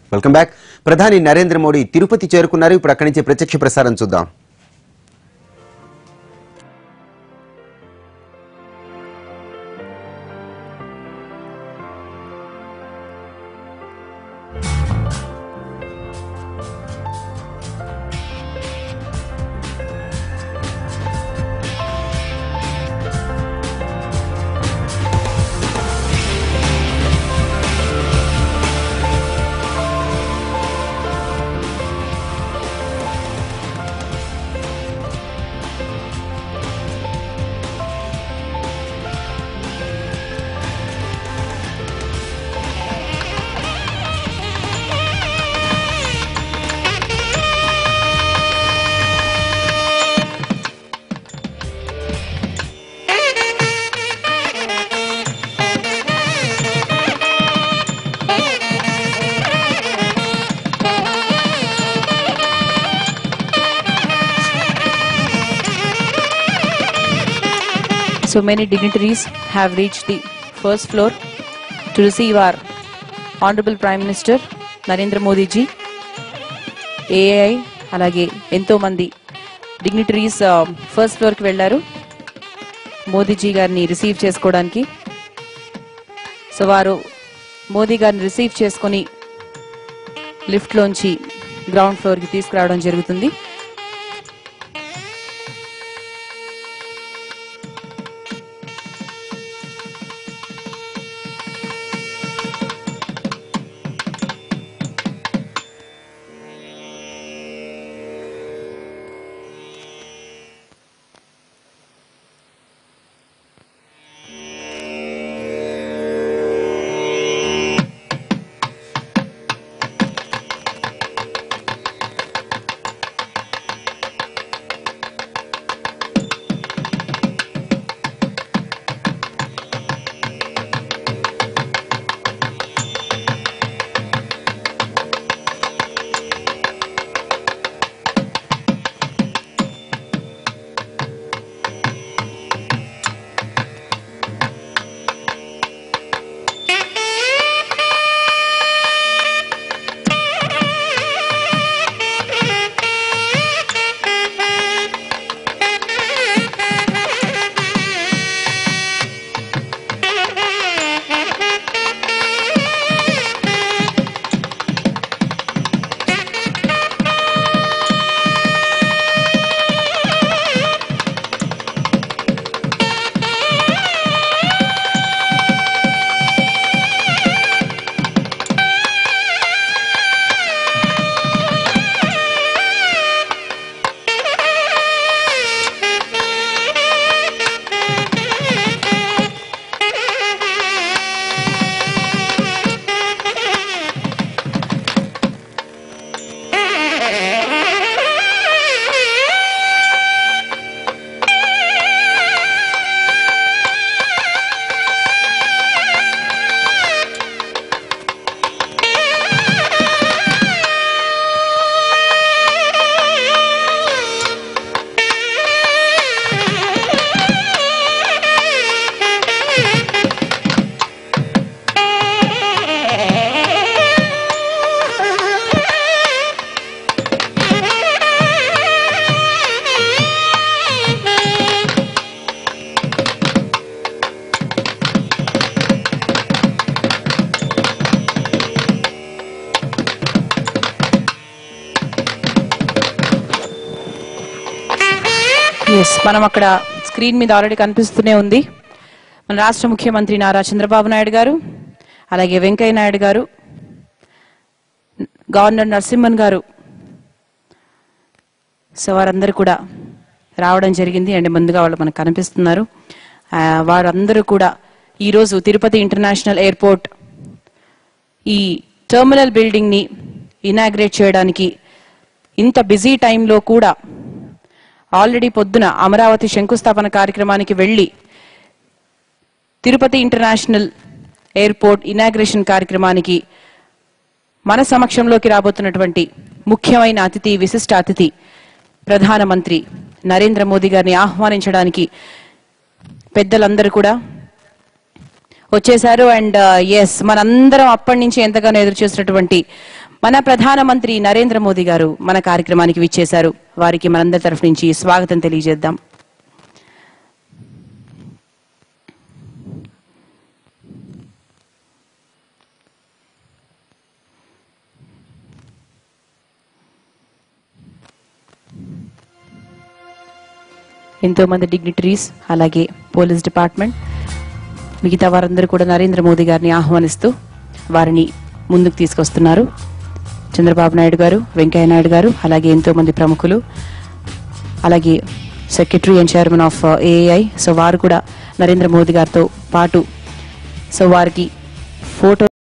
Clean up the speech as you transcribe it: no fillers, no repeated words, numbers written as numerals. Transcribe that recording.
Welcome back. ప్రధాని నరేంద్ర మోడీ తిరుపతి చేరుకున్నారు. ఇప్పుడు అక్కడి నుంచి ప్రత్యక్ష ప్రసారం చూద్దాం. So many dignitaries have reached the first floor to receive our Honorable Prime Minister Narendra Modi ji. AAI alage ento mandi dignitaries first floor ki vellaru Modi ji garni receive chesukodaniki. So varu Modi garni receive cheskoni lift lonchi ground floor ki తీసుకురావడం జరుగుతుంది. మనం అక్కడ screen మీద already కనిపిస్తూనే ఉంది. మన రాష్ట్ర ముఖ్యమంత్రి నారా చంద్రబాబు నాయుడు గారు, అలాగే వెంకయ్య నాయుడు గారు, గవర్నర్ నరసింహన్ గారు, సో వారందరూ కూడా రావడం జరిగింది. అండ్ ముందుగా వాళ్ళు మనకు కనిపిస్తున్నారు. వారందరూ కూడా ఈరోజు తిరుపతి ఇంటర్నేషనల్ ఎయిర్పోర్ట్ ఈ టెర్మినల్ బిల్డింగ్ ని ఇనాగ్రేట్ చేయడానికి ఇంత బిజీ టైంలో కూడా ఆల్రెడీ పొద్దున అమరావతి శంకుస్థాపన కార్యక్రమానికి వెళ్లి తిరుపతి ఇంటర్నేషనల్ ఎయిర్పోర్ట్ ఇనాగ్రేషన్ కార్యక్రమానికి మన సమక్షంలోకి రాబోతున్నటువంటి ముఖ్యమైన అతిథి, విశిష్ట అతిథి ప్రధానమంత్రి నరేంద్ర మోదీ గారిని ఆహ్వానించడానికి పెద్దలందరూ కూడా వచ్చేశారు. అండ్ ఎస్, మనందరం అప్పటి నుంచి ఎంతగానో ఎదురు చూసినటువంటి మన ప్రధానమంత్రి నరేంద్ర మోదీ గారు మన కార్యక్రమానికి విచ్చేశారు. వారికి మనందరి తరఫు నుంచి స్వాగతం తెలియజేద్దాం. ఎంతో మంది డిగ్నిటరీస్, అలాగే పోలీస్ డిపార్ట్మెంట్, మిగతా వారందరూ కూడా నరేంద్ర మోదీ గారిని ఆహ్వానిస్తూ వారిని ముందుకు తీసుకొస్తున్నారు. చంద్రబాబు నాయుడు గారు, వెంకయ్య నాయుడు గారు, అలాగే ఎంతో మంది ప్రముఖులు, అలాగే secretary and chairman of AI. So వారు కూడా నరేంద్ర మోదీ గారితో పాటు సో వారికి ఫోటో